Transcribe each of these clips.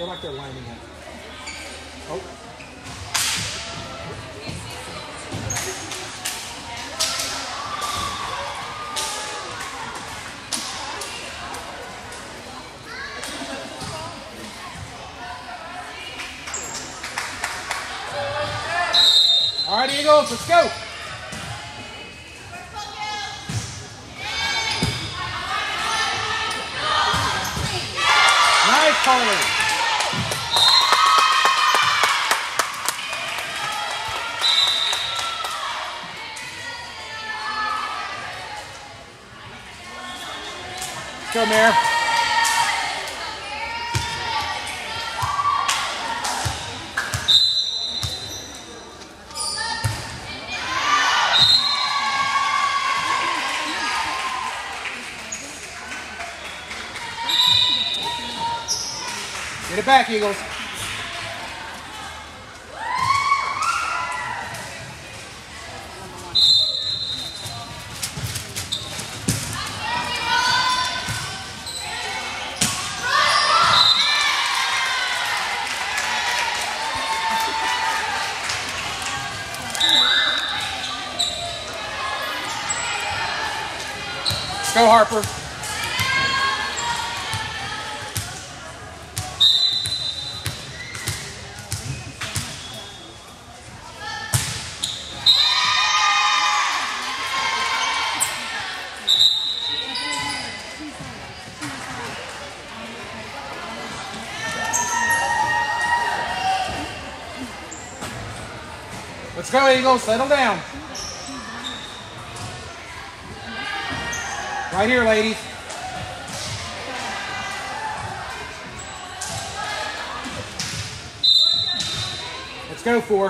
feel like they're lining up. Oh. All right, Eagles, let's go. Nice, Carly. Let's go, Mare. Get it back, Eagles. Go, Harper. Let's go, Eagles. Settle down. Right here, ladies. Let's go, 4.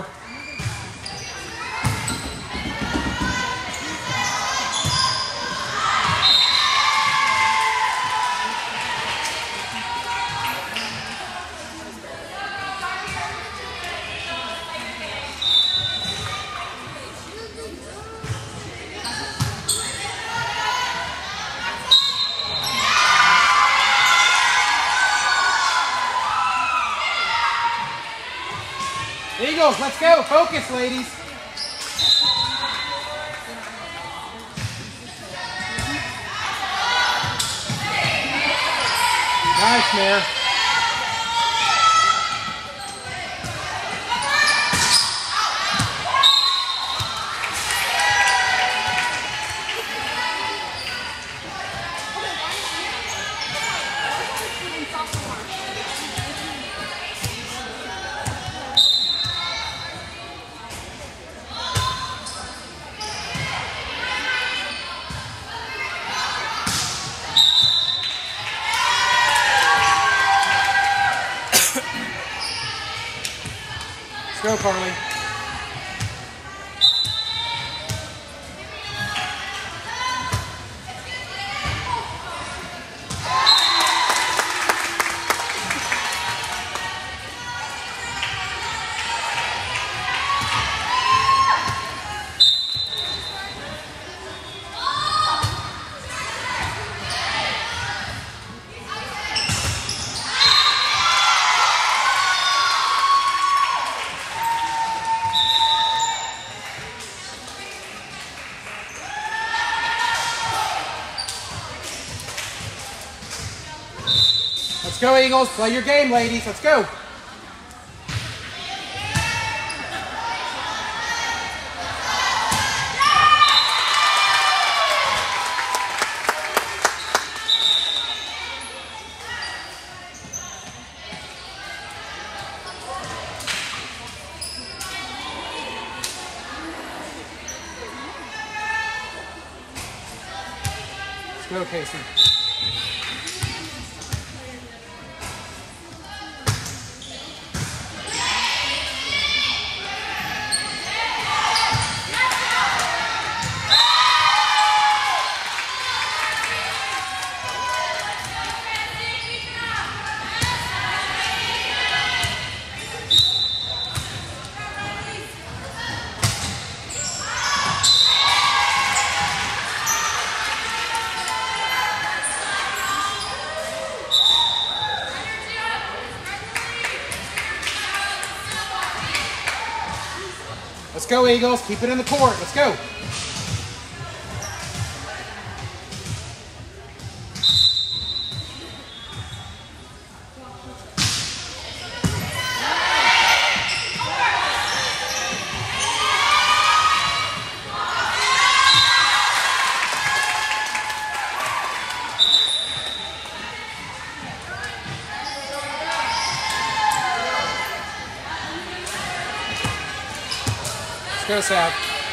Eagles, let's go. Focus, ladies. Nice, Mare. Let's go, Carly. Let's go, Eagles. Play your game, ladies. Let's go. Let's go, Casey. Let's go, Eagles. Keep it in the court. Let's go. Go, South.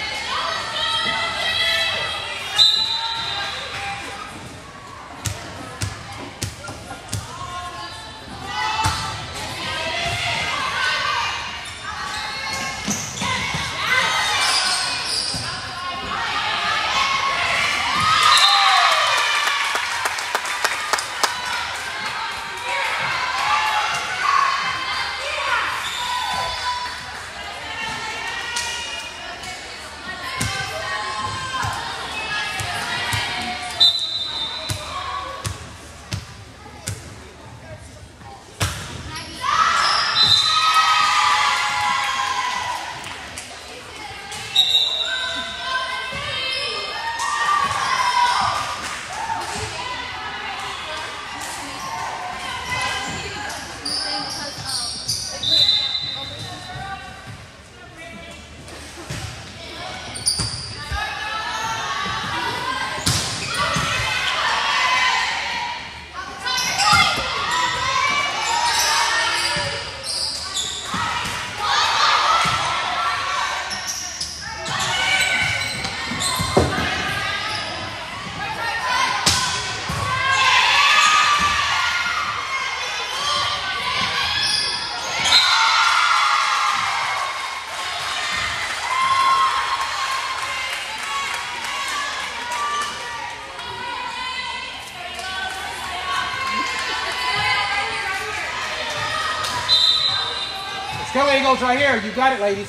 Go, Eagles, right here. You got it, ladies.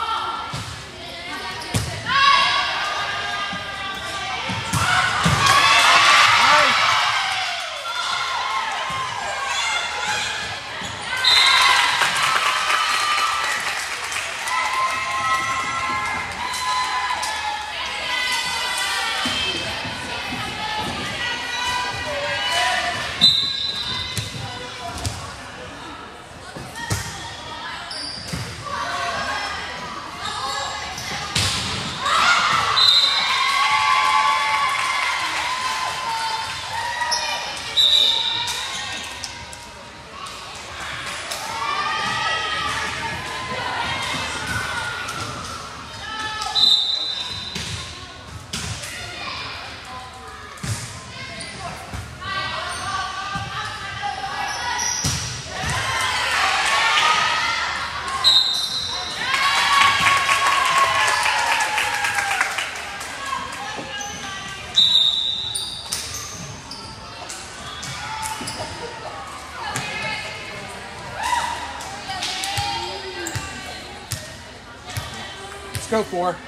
Let's go, 4.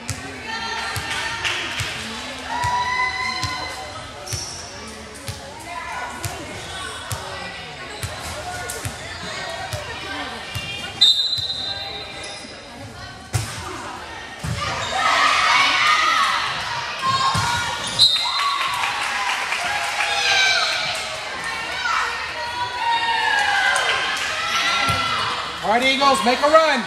All right, Eagles, make a run.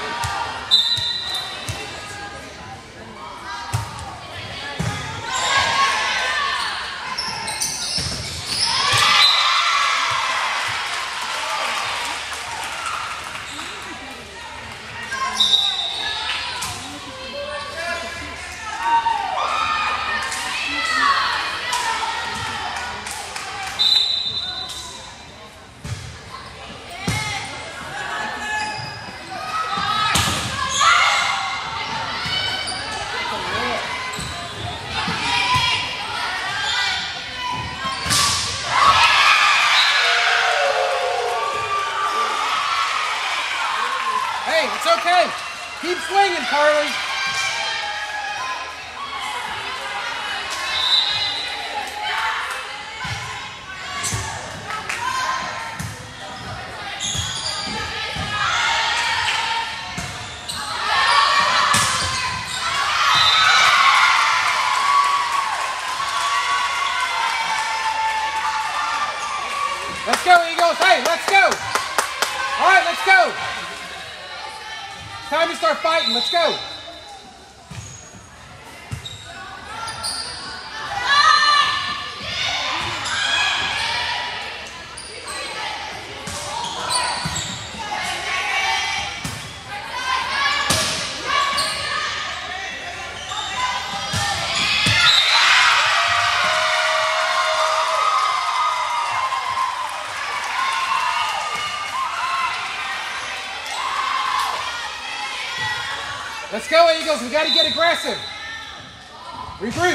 Hey, it's okay. Keep swinging, Carly. let's go. Time to start fighting, let's go. Let's go, Eagles. We got to get aggressive. Regroup.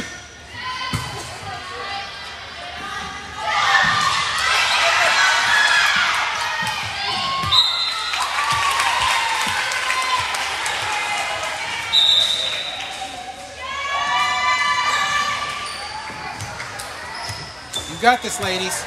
You got this, ladies.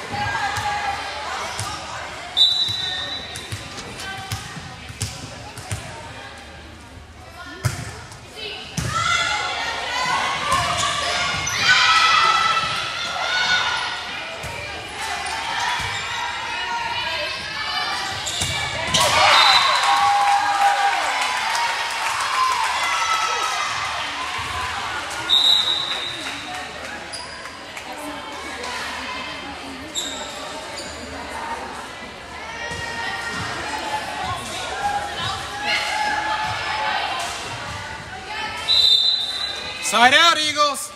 Side out, Eagles.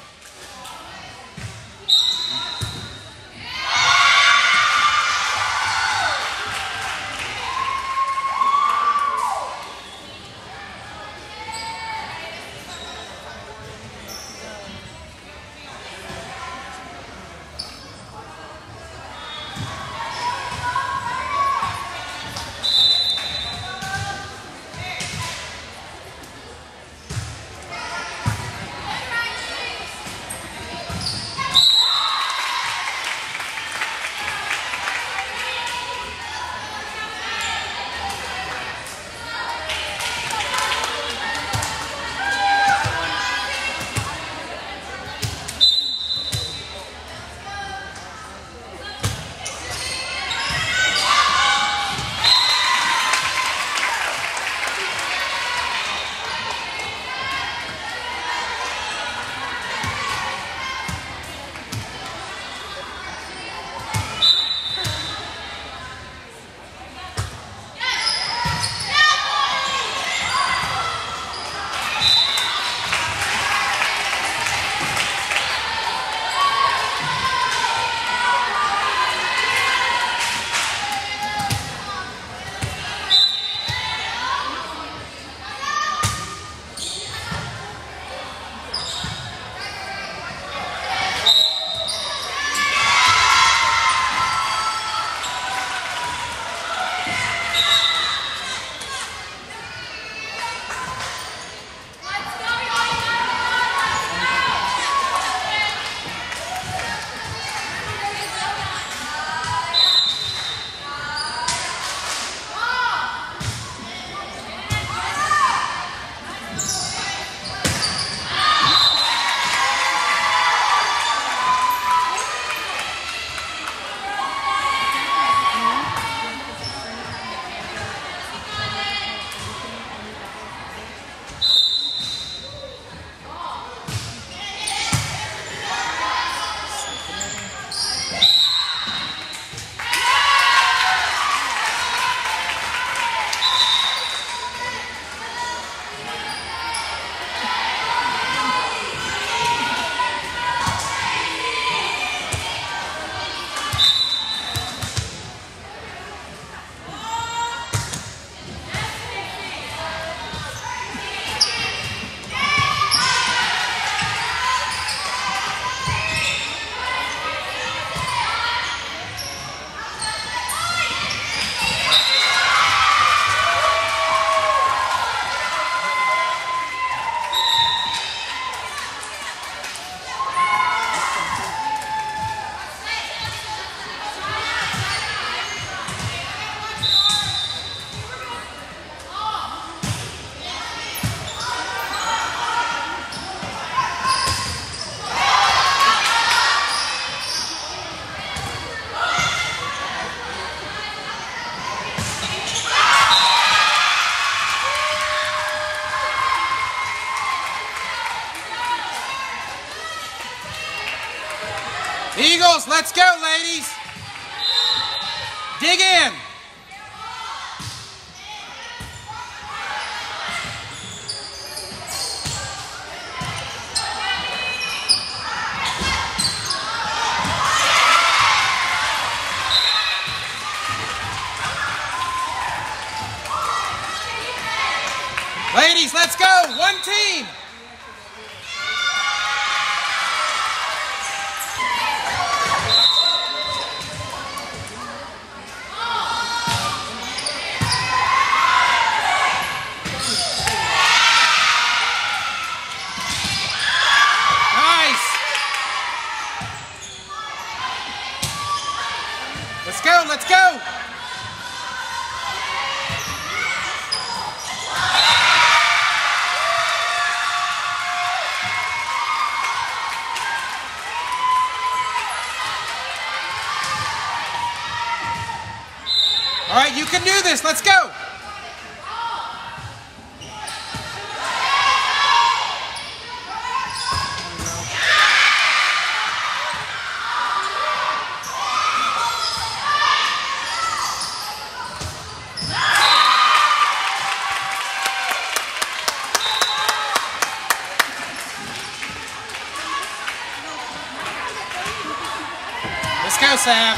Eagles, let's go, ladies. Dig in. Ladies, let's go. One team. Let's go, let's go! All right, you can do this, let's go! Let's go, Sam.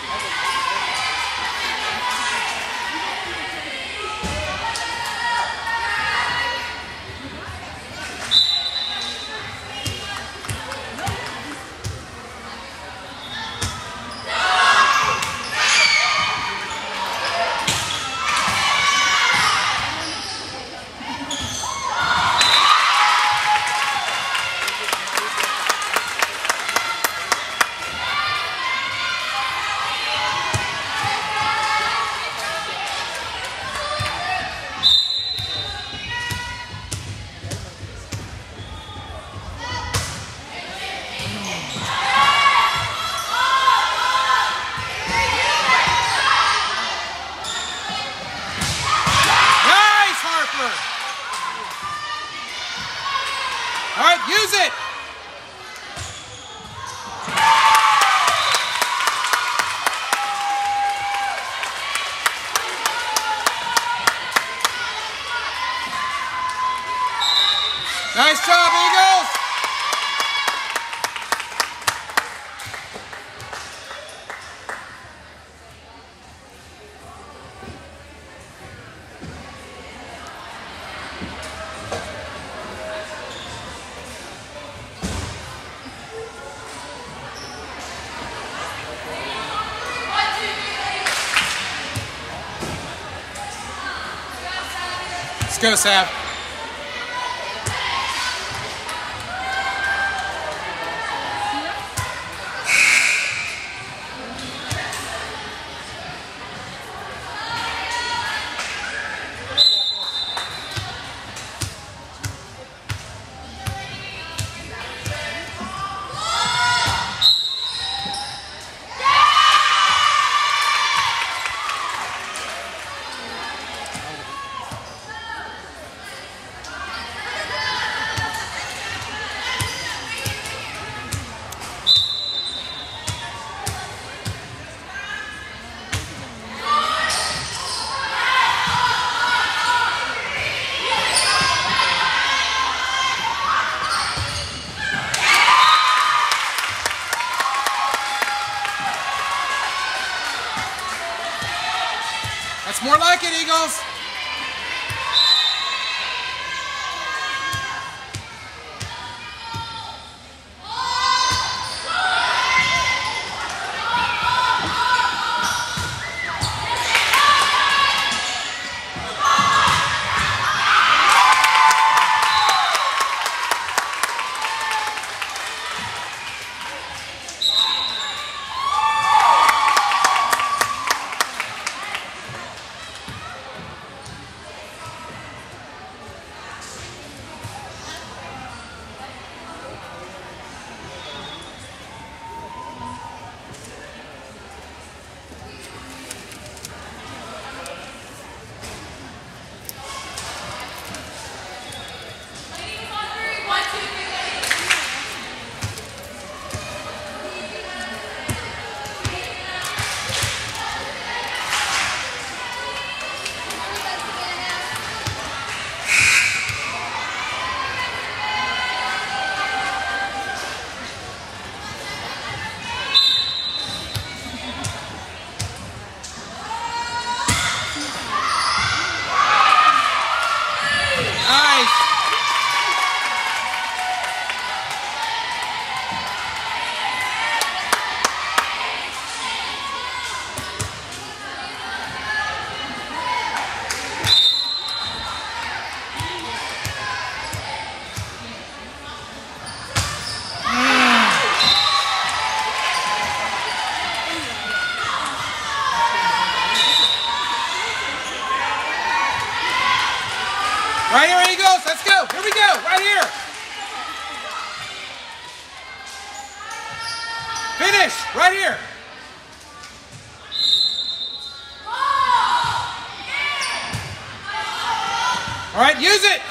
All right, use it. Nice job, Eagles. Let's go, Sam. That's more like it, Eagles. Right here. All right, use it.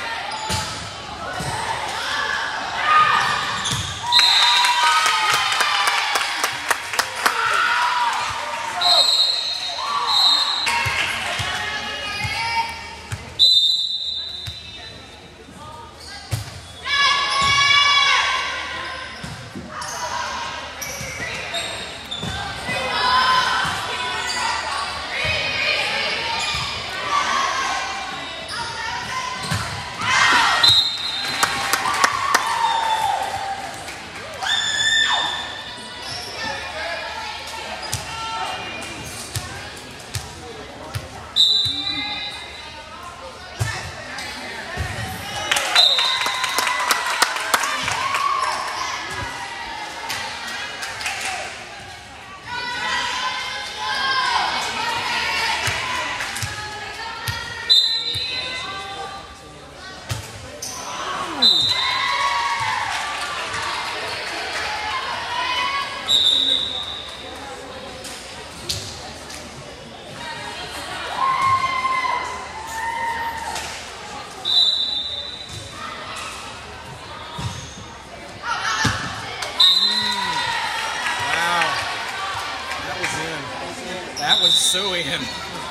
That was so in.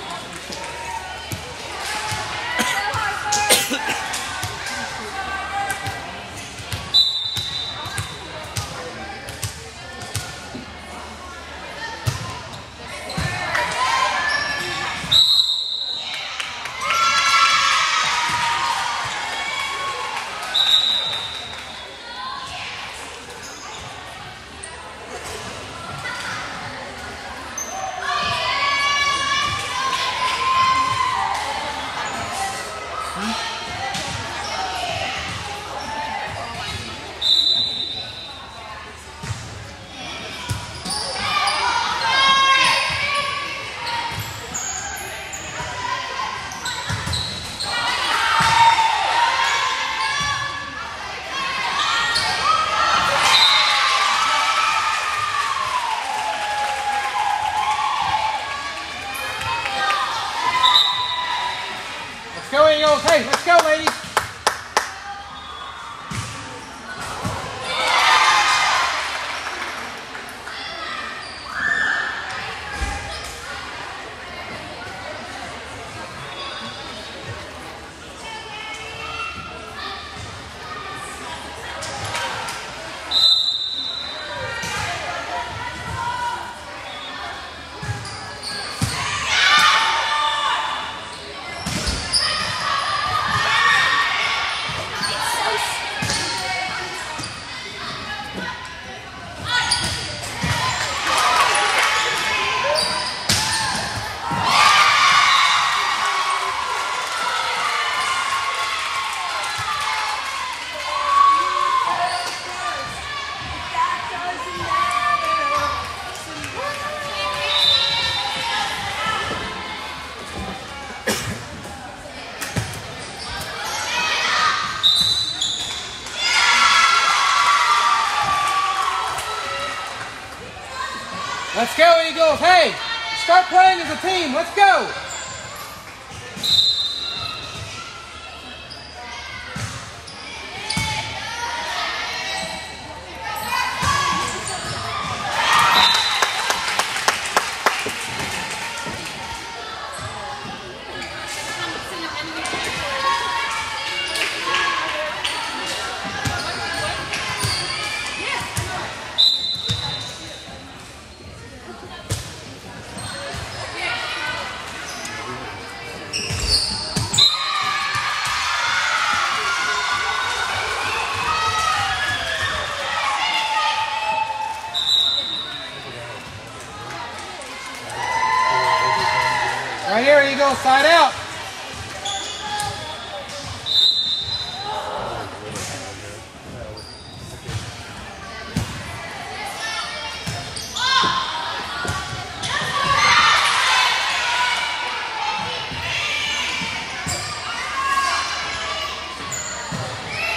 Let's go, Eagles. Hey, let's go, ladies. Let's go, Eagles. Hey, start playing as a team. Let's go. Right here, Eagle, side out.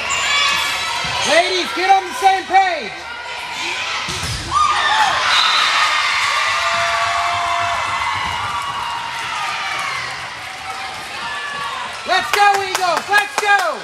Ladies, get on the same page. go, Eagles. Let's go.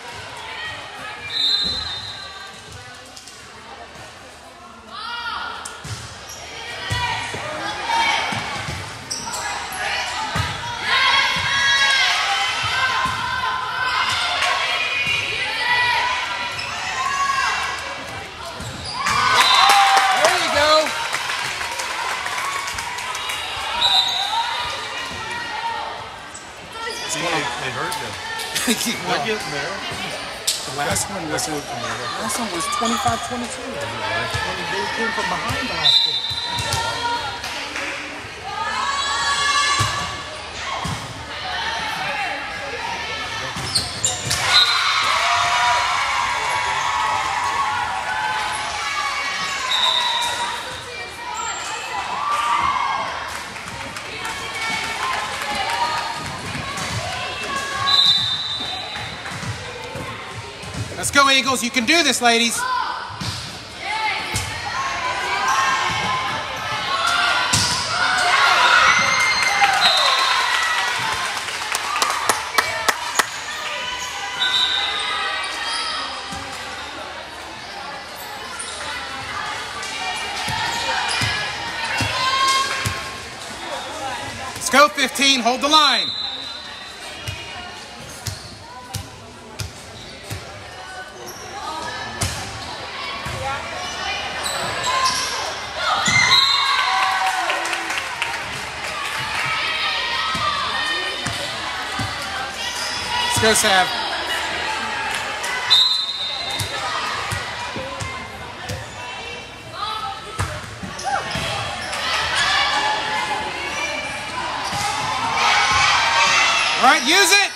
They hurt them. They're getting there. The last one was 25-22. They came from behind the last one. Let's go, Eagles. You can do this, ladies. Let's go, 15. Hold the line. Let's go, Sav. All right, use it.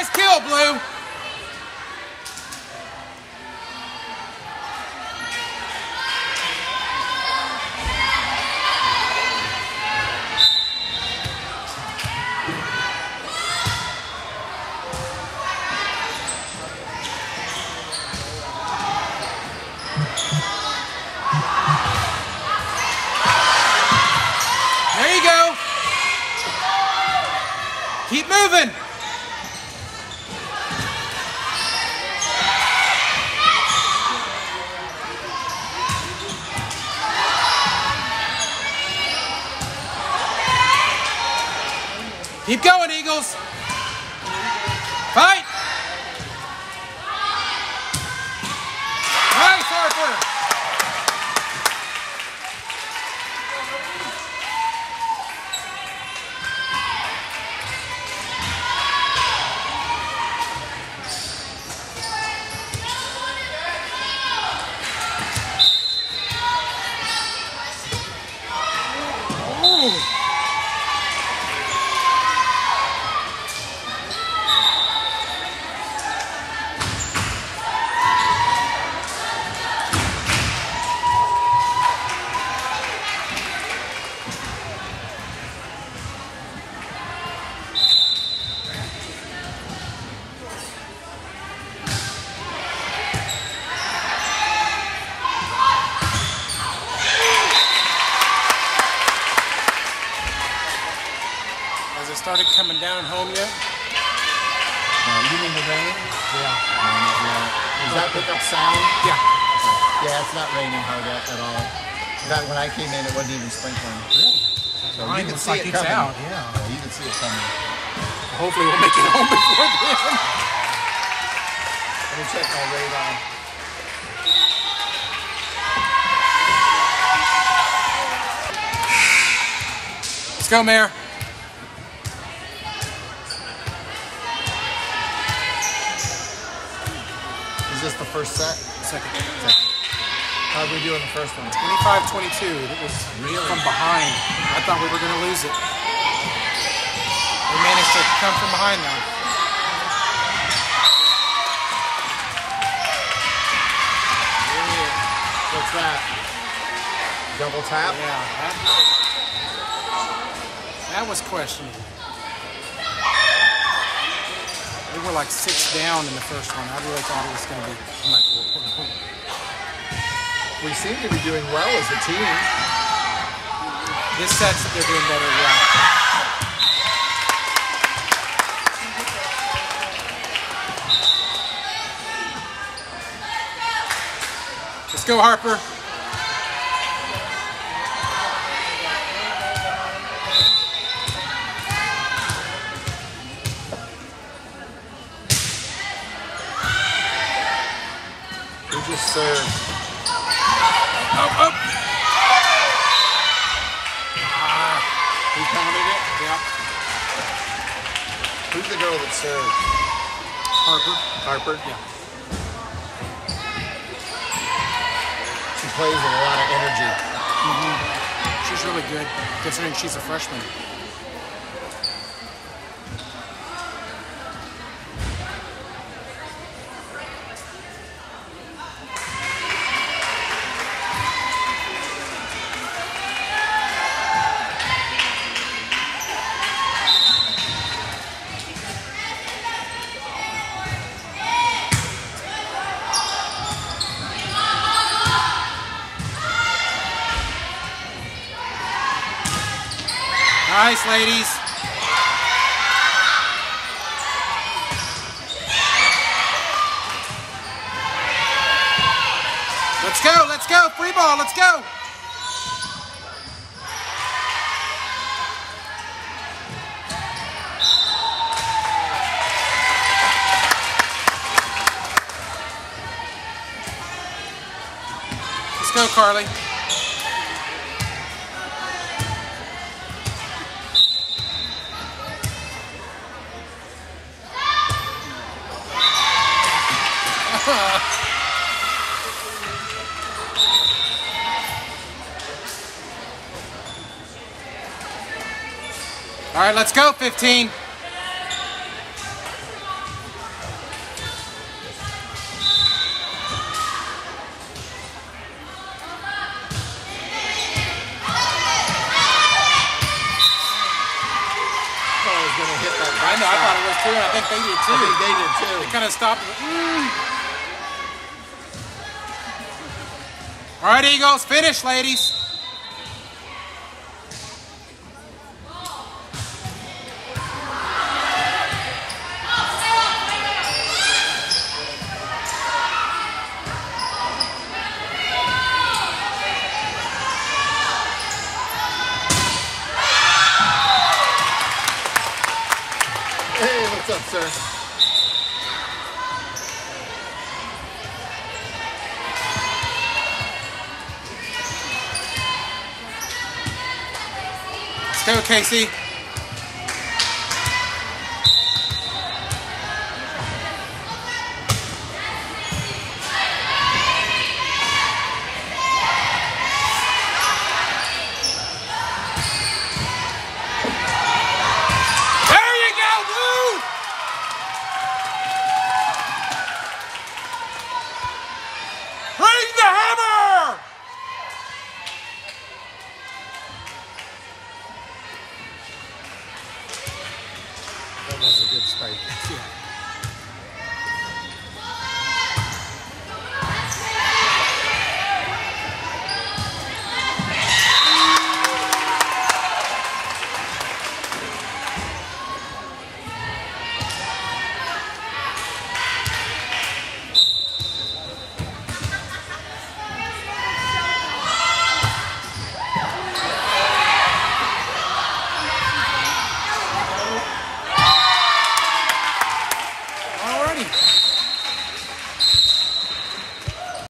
Nice kill, Blue. There you go. Keep moving. Keep going, Eagles. Fight. Nice, Harper. Has it started coming down home yet? You mean the rain? Yeah. Does that pick up sound? Yeah. Yeah, it's not raining hard at all. In fact, when I came in, it wasn't even sprinkling. Really? So you can see it it's coming. out, yeah. You can see it coming. Hopefully we'll make it home before then. Let me check my radar. Let's go, Mayor. Is this the first set? Second. How did we do in the first one? 25-22. It was from behind. I thought we were going to lose it. We managed to come from behind though. What's that? Double tap? Yeah, that was questionable. We were like 6 down in the first one. I really thought it was going to be. I'm like, We seem to be doing well as a team. this sets that they're doing better. Yeah. Let's go, Harper. We just served. Up. He counted it? Yeah. Who's the girl that served? Harper. Harper? Yeah. She plays with a lot of energy. She's really good, considering she's a freshman. Nice, ladies. Let's go. Free ball, let's go. Let's go, Carly. All right, let's go, 15. was going to hit that. I know, I thought it was too, and I think they did too. I think they did too. They kind of stopped. All right, Eagles, finish, ladies. Hey, what's up, sir? Stay with Casey. That was a good spike. Yeah.